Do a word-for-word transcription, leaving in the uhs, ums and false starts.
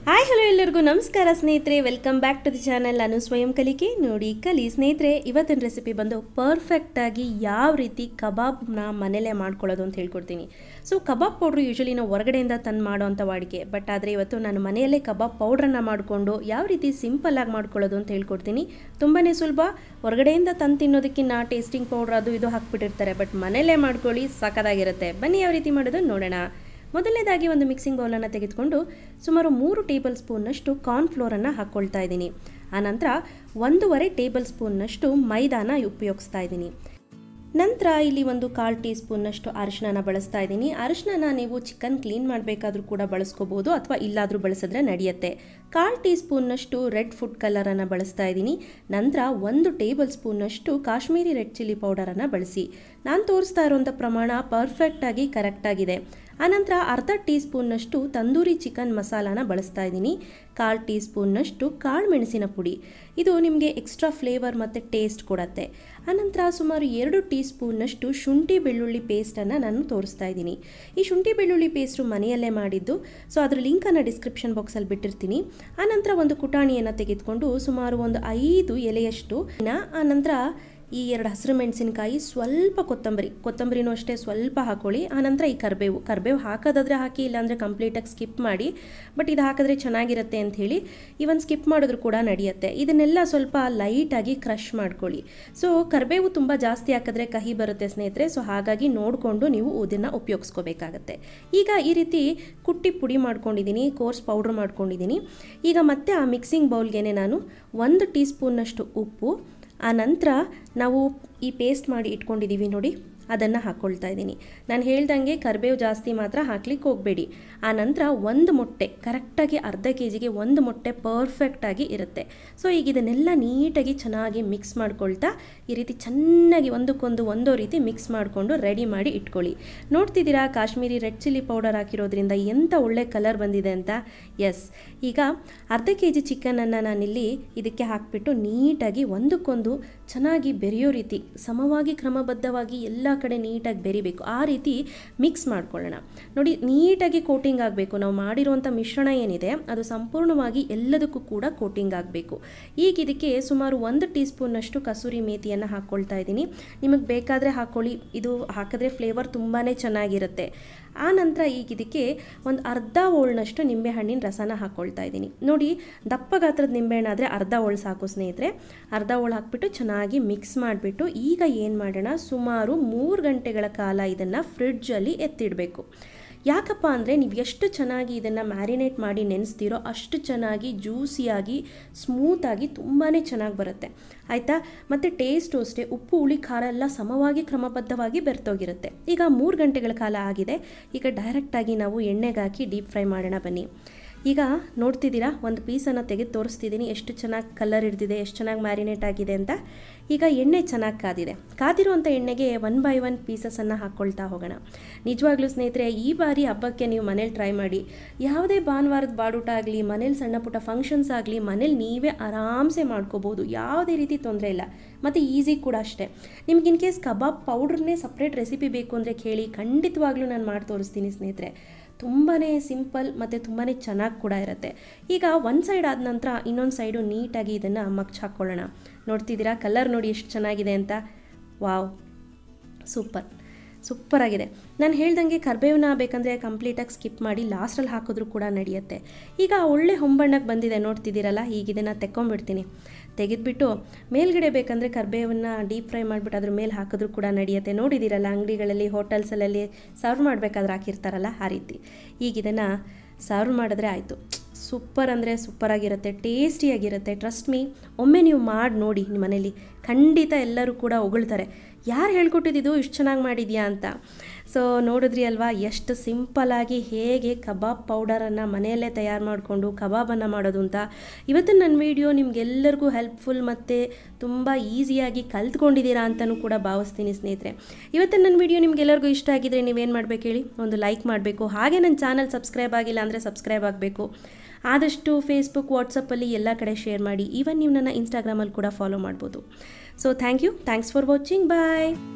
Hi hello ಎಲ್ಲರಿಗೂ ನಮಸ್ಕಾರ ಸ್ನೇಹಿತರೆ, welcome back to the channel anuswayamkalike. ನೋಡಿ ಕಲಿ ಸ್ನೇಹಿತರೆ, ಇವತ್ತಿನ ರೆಸಿಪಿ ಬಂದು ಪರ್ಫೆಕ್ಟಾಗಿ ಯಾವ ರೀತಿ ಕಬಾಬ್ನ ಮನೇಲೇ ಮಾಡ್ಕೊಳ್ಳೋದು ಅಂತ ಹೇಳ್ಕೊಡ್ತೀನಿ. ಸೊ ಕಬಾಬ್ ಪೌಡ್ರು ಯೂಶಲಿ ನಾವು ಹೊರಗಡೆಯಿಂದ ತಂದು ಮಾಡೋ ಅಂಥ ವಾಡಿಕೆ, ಬಟ್ ಆದರೆ ಇವತ್ತು ನಾನು ಮನೆಯಲ್ಲೇ ಕಬಾಬ್ ಪೌಡ್ರನ್ನು ಮಾಡಿಕೊಂಡು ಯಾವ ರೀತಿ ಸಿಂಪಲ್ಲಾಗಿ ಮಾಡ್ಕೊಳ್ಳೋದು ಅಂತ ಹೇಳ್ಕೊಡ್ತೀನಿ. ತುಂಬಾ ಸುಲಭ. ಹೊರಗಡೆಯಿಂದ ತಂದು ತಿನ್ನೋದಕ್ಕಿಂತ ಟೇಸ್ಟಿಂಗ್ ಪೌಡ್ರ್ ಅದು ಇದು ಹಾಕ್ಬಿಟ್ಟಿರ್ತಾರೆ, ಬಟ್ ಮನೆಯಲ್ಲೇ ಮಾಡ್ಕೊಳ್ಳಿ, ಸಖತ್ತಾಗಿರುತ್ತೆ. ಬನ್ನಿ ಯಾವ ರೀತಿ ಮಾಡೋದು ನೋಡೋಣ. ಮೊದಲನೇದಾಗಿ ಒಂದು ಮಿಕ್ಸಿಂಗ್ ಬೌಲನ್ನು ತೆಗೆದುಕೊಂಡು ಸುಮಾರು ಮೂರು ಟೇಬಲ್ ಸ್ಪೂನ್ನಷ್ಟು ಕಾರ್ನ್ಫ್ಲೋರನ್ನು ಹಾಕ್ಕೊಳ್ತಾ ಇದ್ದೀನಿ. ಆನಂತರ ಒಂದೂವರೆ ಟೇಬಲ್ ಸ್ಪೂನ್ನಷ್ಟು ಮೈದಾನ ಉಪಯೋಗಿಸ್ತಾ ಇದ್ದೀನಿ. ನಂತರ ಇಲ್ಲಿ ಒಂದು ಕಾಲು ಟೀ ಸ್ಪೂನ್ನಷ್ಟು ಅರಿಶಿನ ಬಳಸ್ತಾ ಇದ್ದೀನಿ. ಅರಿಶಿನ ನೀವು ಚಿಕನ್ ಕ್ಲೀನ್ ಮಾಡಬೇಕಾದ್ರೂ ಕೂಡ ಬಳಸ್ಕೋಬೋದು, ಅಥವಾ ಇಲ್ಲಾದರೂ ಬಳಸಿದ್ರೆ ನಡೆಯುತ್ತೆ. ಕಾಲು ಟೀ ಸ್ಪೂನ್ನಷ್ಟು ರೆಡ್ ಫುಡ್ ಕಲರನ್ನು ಬಳಸ್ತಾ ಇದ್ದೀನಿ. ನಂತರ ಒಂದು ಟೇಬಲ್ ಸ್ಪೂನ್ನಷ್ಟು ಕಾಶ್ಮೀರಿ ರೆಡ್ ಚಿಲ್ಲಿ ಪೌಡರನ್ನು ಬಳಸಿ. ನಾನು ತೋರಿಸ್ತಾ ಇರೋಂಥ ಪ್ರಮಾಣ ಪರ್ಫೆಕ್ಟಾಗಿ ಕರೆಕ್ಟಾಗಿದೆ. ಆನಂತರ ಅರ್ಧ ಟೀ ಸ್ಪೂನ್ನಷ್ಟು ತಂದೂರಿ ಚಿಕನ್ ಮಸಾಲಾನ ಬಳಸ್ತಾ ಇದ್ದೀನಿ. ಕಾಲು ಟೀ ಸ್ಪೂನ್ನಷ್ಟು ಕಾಳು ಮೆಣಸಿನ ಪುಡಿ, ಇದು ನಿಮಗೆ ಎಕ್ಸ್ಟ್ರಾ ಫ್ಲೇವರ್ ಮತ್ತು ಟೇಸ್ಟ್ ಕೊಡುತ್ತೆ. ಆನಂತರ ಸುಮಾರು ಎರಡು ಟೀ ಸ್ಪೂನ್ನಷ್ಟು ಶುಂಠಿ ಬೆಳ್ಳುಳ್ಳಿ ಪೇಸ್ಟನ್ನು ನಾನು ತೋರಿಸ್ತಾ ಇದ್ದೀನಿ. ಈ ಶುಂಠಿ ಬೆಳ್ಳುಳ್ಳಿ ಪೇಸ್ಟು ಮನೆಯಲ್ಲೇ ಮಾಡಿದ್ದು, ಸೊ ಅದರ ಲಿಂಕನ್ನು ಡಿಸ್ಕ್ರಿಪ್ಷನ್ ಬಾಕ್ಸಲ್ಲಿ ಬಿಟ್ಟಿರ್ತೀನಿ. ಆನಂತರ ಒಂದು ಕುಟಾಣಿಯನ್ನು ತೆಗೆದುಕೊಂಡು ಸುಮಾರು ಒಂದು ಐದು ಎಲೆಯಷ್ಟು, ಆನಂತರ ಈ ಎರಡು ಹಸಿರು ಮೆಣಸಿನಕಾಯಿ, ಸ್ವಲ್ಪ ಕೊತ್ತಂಬರಿ ಕೊತ್ತಂಬರಿನೂ ಅಷ್ಟೇ ಸ್ವಲ್ಪ ಹಾಕೊಳ್ಳಿ. ಆನಂತರ ಈ ಕರಿಬೇವು ಕರಿಬೇವು ಹಾಕೋದಾದರೆ ಹಾಕಿ, ಇಲ್ಲಾಂದರೆ ಕಂಪ್ಲೀಟಾಗಿ ಸ್ಕಿಪ್ ಮಾಡಿ. ಬಟ್ ಇದು ಹಾಕಿದ್ರೆ ಚೆನ್ನಾಗಿರುತ್ತೆ ಅಂಥೇಳಿ ಇವನ್ ಸ್ಕಿಪ್ ಮಾಡಿದ್ರು ಕೂಡ ನಡೆಯುತ್ತೆ. ಇದನ್ನೆಲ್ಲ ಸ್ವಲ್ಪ ಲೈಟಾಗಿ ಕ್ರಷ್ ಮಾಡ್ಕೊಳ್ಳಿ. ಸೊ ಕರಿಬೇವು ತುಂಬ ಜಾಸ್ತಿ ಹಾಕಿದ್ರೆ ಕಹಿ ಬರುತ್ತೆ ಸ್ನೇಹಿತರೆ, ಸೊ ಹಾಗಾಗಿ ನೋಡಿಕೊಂಡು ನೀವು ಇದನ್ನು ಉಪಯೋಗಿಸ್ಕೋಬೇಕಾಗತ್ತೆ. ಈಗ ಈ ರೀತಿ ಕುಟ್ಟಿ ಪುಡಿ ಮಾಡ್ಕೊಂಡಿದ್ದೀನಿ, ಕೋರ್ಸ್ ಪೌಡ್ರ್ ಮಾಡ್ಕೊಂಡಿದ್ದೀನಿ. ಈಗ ಮತ್ತೆ ಆ ಮಿಕ್ಸಿಂಗ್ ಬೌಲ್ಗೆ ನಾನು ಒಂದು ಟೀ ಸ್ಪೂನ್ನಷ್ಟು ಉಪ್ಪು, ಆ ನಂತರ ನಾವು ಈ ಪೇಸ್ಟ್ ಮಾಡಿ ಇಟ್ಕೊಂಡಿದ್ದೀವಿ ನೋಡಿ, ಅದನ್ನು ಹಾಕ್ಕೊಳ್ತಾ ಇದ್ದೀನಿ. ನಾನು ಹೇಳ್ದಂಗೆ ಕರಿಬೇವು ಜಾಸ್ತಿ ಮಾತ್ರ ಹಾಕ್ಲಿಕ್ಕೆ ಹೋಗಬೇಡಿ. ಆ ನಂತರ ಒಂದು ಮೊಟ್ಟೆ, ಕರೆಕ್ಟಾಗಿ ಅರ್ಧ ಕೆ ಜಿಗೆ ಒಂದು ಮೊಟ್ಟೆ ಪರ್ಫೆಕ್ಟಾಗಿ ಇರುತ್ತೆ. ಸೊ ಈಗ ಇದನ್ನೆಲ್ಲ ನೀಟಾಗಿ ಚೆನ್ನಾಗಿ ಮಿಕ್ಸ್ ಮಾಡ್ಕೊಳ್ತಾ ಈ ರೀತಿ ಚೆನ್ನಾಗಿ ಒಂದಕ್ಕೊಂದು ಒಂದೋ ರೀತಿ ಮಿಕ್ಸ್ ಮಾಡಿಕೊಂಡು ರೆಡಿ ಮಾಡಿ ಇಟ್ಕೊಳ್ಳಿ. ನೋಡ್ತಿದ್ದೀರಾ ಕಾಶ್ಮೀರಿ ರೆಡ್ ಚಿಲ್ಲಿ ಪೌಡರ್ ಹಾಕಿರೋದ್ರಿಂದ ಎಂಥ ಒಳ್ಳೆ ಕಲರ್ ಬಂದಿದೆ ಅಂತ. ಎಸ್, ಈಗ ಅರ್ಧ ಕೆ ಜಿ ಚಿಕನನ್ನು ನಾನಿಲ್ಲಿ ಇದಕ್ಕೆ ಹಾಕಿಬಿಟ್ಟು ನೀಟಾಗಿ ಒಂದಕ್ಕೊಂದು ಚೆನ್ನಾಗಿ ಬೆರೆಯೋ ರೀತಿ ಸಮವಾಗಿ ಕ್ರಮಬದ್ಧವಾಗಿ ಎಲ್ಲ ಕಡೆ ನೀಟಾಗಿ ಬೆರಿಬೇಕು. ಆ ರೀತಿ ಮಿಕ್ಸ್ ಮಾಡ್ಕೊಳ್ಳೋಣ. ನೋಡಿ, ನೀಟಾಗಿ ಕೋಟಿಂಗ್ ಆಗಬೇಕು. ನಾವು ಮಾಡಿರುವಂಥ ಮಿಶ್ರಣ ಏನಿದೆ ಅದು ಸಂಪೂರ್ಣವಾಗಿ ಎಲ್ಲದಕ್ಕೂ ಕೂಡ ಕೋಟಿಂಗ್ ಆಗಬೇಕು. ಈಗ ಇದಕ್ಕೆ ಸುಮಾರು ಒಂದು ಟೀ ಸ್ಪೂನ್ನಷ್ಟು ಕಸೂರಿ ಮೇಥಿಯನ್ನು ಹಾಕ್ಕೊಳ್ತಾ ಇದ್ದೀನಿ. ನಿಮಗೆ ಬೇಕಾದರೆ ಹಾಕ್ಕೊಳ್ಳಿ, ಇದು ಹಾಕಿದ್ರೆ ಫ್ಲೇವರ್ ತುಂಬಾ ಚೆನ್ನಾಗಿರುತ್ತೆ. ಆ ನಂತರ ಈಗ ಇದಕ್ಕೆ ಒಂದು ಅರ್ಧ ಓಳ್ನಷ್ಟು ನಿಂಬೆಹಣ್ಣಿನ ರಸನ ಹಾಕ್ಕೊಳ್ತಾ ಇದ್ದೀನಿ. ನೋಡಿ, ದಪ್ಪ ಗಾತ್ರದ ನಿಂಬೆಹಣ್ಣಾದರೆ ಅರ್ಧ ಓಳು ಸಾಕು ಸ್ನೇಹಿತರೆ. ಅರ್ಧ ಓಳು ಹಾಕ್ಬಿಟ್ಟು ಚೆನ್ನಾಗಿ ಮಿಕ್ಸ್ ಮಾಡಿಬಿಟ್ಟು ಈಗ ಏನು ಮಾಡೋಣ, ಸುಮಾರು ಮೂರು ಗಂಟೆಗಳ ಕಾಲ ಇದನ್ನು ಫ್ರಿಡ್ಜಲ್ಲಿ ಎತ್ತಿಡಬೇಕು. ಯಾಕಪ್ಪ ಅಂದರೆ ನೀವು ಎಷ್ಟು ಚೆನ್ನಾಗಿ ಇದನ್ನು ಮ್ಯಾರಿನೇಟ್ ಮಾಡಿ ನೆನೆಸ್ತೀರೋ ಅಷ್ಟು ಚೆನ್ನಾಗಿ ಜ್ಯೂಸಿಯಾಗಿ ಸ್ಮೂತಾಗಿ ತುಂಬಾ ಚೆನ್ನಾಗಿ ಬರುತ್ತೆ, ಆಯಿತಾ. ಮತ್ತು ಟೇಸ್ಟು ಅಷ್ಟೇ, ಉಪ್ಪು ಹುಳಿ ಖಾರ ಎಲ್ಲ ಸಮವಾಗಿ ಕ್ರಮಬದ್ಧವಾಗಿ ಬೆರ್ತೋಗಿರುತ್ತೆ. ಈಗ ಮೂರು ಗಂಟೆಗಳ ಕಾಲ ಆಗಿದೆ. ಈಗ ಡೈರೆಕ್ಟಾಗಿ ನಾವು ಎಣ್ಣೆಗೆ ಹಾಕಿ ಡೀಪ್ ಫ್ರೈ ಮಾಡೋಣ ಬನ್ನಿ. ಈಗ ನೋಡ್ತಿದ್ದೀರಾ, ಒಂದು ಪೀಸನ್ನು ತೆಗೆದು ತೋರಿಸ್ತಿದ್ದೀನಿ ಎಷ್ಟು ಚೆನ್ನಾಗಿ ಕಲರ್ ಹಿಡಿದಿದೆ, ಎಷ್ಟು ಚೆನ್ನಾಗಿ ಮ್ಯಾರಿನೇಟ್ ಆಗಿದೆ ಅಂತ. ಈಗ ಎಣ್ಣೆ ಚೆನ್ನಾಗಿ ಕಾದಿದೆ. ಕಾದಿರುವಂಥ ಎಣ್ಣೆಗೆ ಒನ್ ಬೈ ಒನ್ ಪೀಸಸನ್ನು ಹಾಕ್ಕೊಳ್ತಾ ಹೋಗೋಣ. ನಿಜವಾಗ್ಲೂ ಸ್ನೇಹಿತರೆ, ಈ ಬಾರಿ ಹಬ್ಬಕ್ಕೆ ನೀವು ಮನೇಲಿ ಟ್ರೈ ಮಾಡಿ. ಯಾವುದೇ ಭಾನುವಾರದ ಬಾಡೂಟ ಆಗಲಿ, ಮನೇಲಿ ಸಣ್ಣ ಪುಟ್ಟ ಫಂಕ್ಷನ್ಸ್ ಆಗಲಿ, ಮನೇಲಿ ನೀವೇ ಆರಾಮ್ಸೆ ಮಾಡ್ಕೋಬೋದು, ಯಾವುದೇ ರೀತಿ ತೊಂದರೆ ಇಲ್ಲ. ಮತ್ತು ಈಸಿ ಕೂಡ ಅಷ್ಟೇ. ನಿಮ್ಗೆ ಇನ್ ಕೇಸ್ ಕಬಾಬ್ ಪೌಡ್ರನ್ನೇ ಸಪ್ರೇಟ್ ರೆಸಿಪಿ ಬೇಕು ಅಂದರೆ ಕೇಳಿ, ಖಂಡಿತವಾಗ್ಲೂ ನಾನು ಮಾಡಿ ತೋರಿಸ್ತೀನಿ ಸ್ನೇಹಿತರೆ. ತುಂಬಾ ಸಿಂಪಲ್ ಮತ್ತು ತುಂಬಾ ಚೆನ್ನಾಗಿ ಕೂಡ ಇರುತ್ತೆ. ಈಗ ಒಂದು ಸೈಡ್ ಆದ ನಂತರ ಇನ್ನೊಂದು ಸೈಡು ನೀಟಾಗಿ ಇದನ್ನು ಮಗ್ಚ್ ಹಾಕ್ಕೊಳ್ಳೋಣ. ನೋಡ್ತಿದ್ದೀರಾ ಕಲರ್ ನೋಡಿ ಎಷ್ಟು ಚೆನ್ನಾಗಿದೆ ಅಂತ. ವಾವ್, ಸೂಪರ್ ಸೂಪರಾಗಿದೆ. ನಾನು ಹೇಳ್ದಂಗೆ ಕರ್ಬೇವನ್ನ ಬೇಕಂದರೆ ಕಂಪ್ಲೀಟಾಗಿ ಸ್ಕಿಪ್ ಮಾಡಿ ಲಾಸ್ಟಲ್ಲಿ ಹಾಕಿದ್ರೂ ಕೂಡ ನಡೆಯುತ್ತೆ. ಈಗ ಒಳ್ಳೆ ಹೊಂಬಣ್ಣಕ್ಕೆ ಬಂದಿದೆ ನೋಡ್ತಿದ್ದೀರಲ್ಲ. ಈಗ ಇದನ್ನು ತೆಕ್ಕೊಂಬಿಡ್ತೀನಿ. ತೆಗೆದುಬಿಟ್ಟು ಮೇಲ್ಗಡೆ ಬೇಕಂದರೆ ಕರ್ಬೇವನ್ನು ಡೀಪ್ ಫ್ರೈ ಮಾಡಿಬಿಟ್ಟು ಅದ್ರ ಮೇಲೆ ಹಾಕಿದ್ರೂ ಕೂಡ ನಡೆಯುತ್ತೆ. ನೋಡಿದ್ದೀರಲ್ಲ ಅಂಗಡಿಗಳಲ್ಲಿ ಹೋಟೆಲ್ಸಲ್ಲಿ ಸರ್ವ್ ಮಾಡಬೇಕಾದ್ರೆ ಹಾಕಿರ್ತಾರಲ್ಲ, ಆ ರೀತಿ. ಈಗ ಇದನ್ನು ಸರ್ವ್ ಮಾಡಿದ್ರೆ ಆಯಿತು. ಸೂಪರ್ ಅಂದರೆ ಸೂಪರಾಗಿರುತ್ತೆ, ಟೇಸ್ಟಿಯಾಗಿರುತ್ತೆ. ಟ್ರಸ್ಟ್ ಮೀ, ಒಮ್ಮೆ ನೀವು ಮಾಡಿ ನೋಡಿ ನಿಮ್ಮ ಮನೇಲಿ, ಖಂಡಿತ ಎಲ್ಲರೂ ಕೂಡ ಹೊಗಳ್ತಾರೆ, ಯಾರು ಹೇಳ್ಕೊಟ್ಟಿದ್ದು ಇಷ್ಟು ಚೆನ್ನಾಗಿ ಮಾಡಿದ್ಯಾ ಅಂತ. ಸೊ ನೋಡಿದ್ರಿ ಅಲ್ವಾ ಎಷ್ಟು ಸಿಂಪಲ್ಲಾಗಿ ಹೇಗೆ ಕಬಾಬ್ ಪೌಡರನ್ನು ಮನೆಯಲ್ಲೇ ತಯಾರು ಮಾಡಿಕೊಂಡು ಕಬಾಬನ್ನು ಮಾಡೋದು ಅಂತ. ಇವತ್ತಿನ ನನ್ನ ವಿಡಿಯೋ ನಿಮಗೆಲ್ಲರಿಗೂ ಹೆಲ್ಪ್ಫುಲ್ ಮತ್ತು ತುಂಬ ಈಸಿಯಾಗಿ ಕಲ್ತ್ಕೊಂಡಿದ್ದೀರಾ ಅಂತಲೂ ಕೂಡ ಭಾವಿಸ್ತೀನಿ ಸ್ನೇಹಿತರೆ. ಇವತ್ತಿನ ನನ್ನ ವಿಡಿಯೋ ನಿಮಗೆಲ್ಲರಿಗೂ ಇಷ್ಟ ಆಗಿದ್ರೆ ನೀವೇನು ಮಾಡಬೇಕು ಹೇಳಿ, ಒಂದು ಲೈಕ್ ಮಾಡಬೇಕು. ಹಾಗೆ ನನ್ನ ಚಾನಲ್ ಸಬ್ಸ್ಕ್ರೈಬ್ ಆಗಿಲ್ಲ ಅಂದರೆ ಸಬ್ಸ್ಕ್ರೈಬ್ ಆಗಬೇಕು. ಆದಷ್ಟು ಫೇಸ್ಬುಕ್, ವಾಟ್ಸಪ್ಪಲ್ಲಿ ಎಲ್ಲ ಕಡೆ ಶೇರ್ ಮಾಡಿ. ಈವನ್ ನೀವು ನನ್ನ ಇನ್ಸ್ಟಾಗ್ರಾಮಲ್ಲಿ ಕೂಡ ಫಾಲೋ ಮಾಡ್ಬೋದು. So thank you, thanks for watching, bye.